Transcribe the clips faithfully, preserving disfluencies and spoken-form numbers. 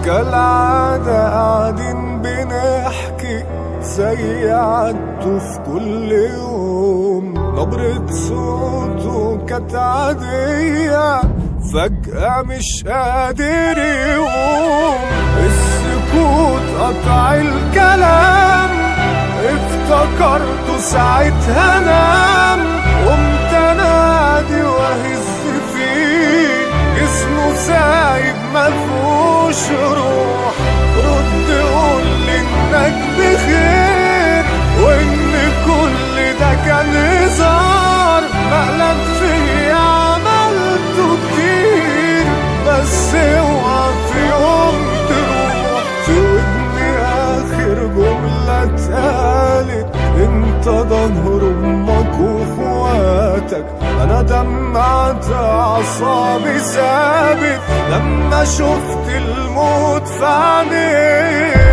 كالعادة قاعدين بنحكي زي عادته في كل يوم. نبرة صوته كانت عادية فجأة مش قادر يقوم. السكوت قطع الكلام، افتكرته ساعتها نام. قمت انادي واهز فيه، جسمه سايب مفهوش روح. رد قولي انك بخير، وان كل ده كان هزار. مقلب فيا عملته كتير، بس اوعى في يوم تروح. في ودني اخر جملة اتقالت، انت ظهر امك واخواتك. انا دمعت اعصابي ثابت لما شفت الموت في عينيك.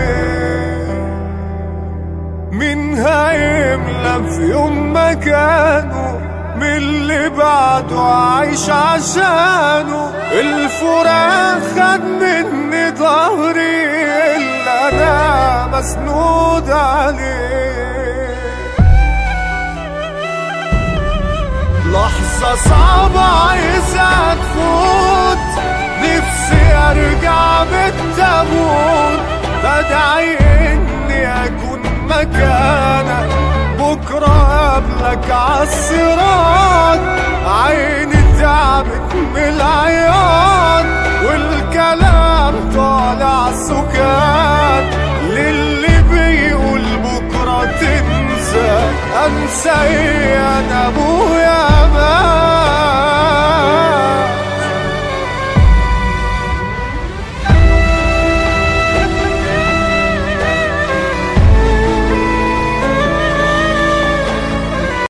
مين هيملى في يوم مكانه من اللي بعده عايش عشانه؟ الفراق خد مني ظهري اللي انا مسنود عليه. لحظة صعبة عايزة تفوت، نفسي ارجع بالتابوت. بدعي اني اكون مكانك بكرة قبلك عالصراط. عيني تعبت من العياط، والكلام طالع سكات. للي بيقول بكرة تنسى، انسى ايه انا ابوك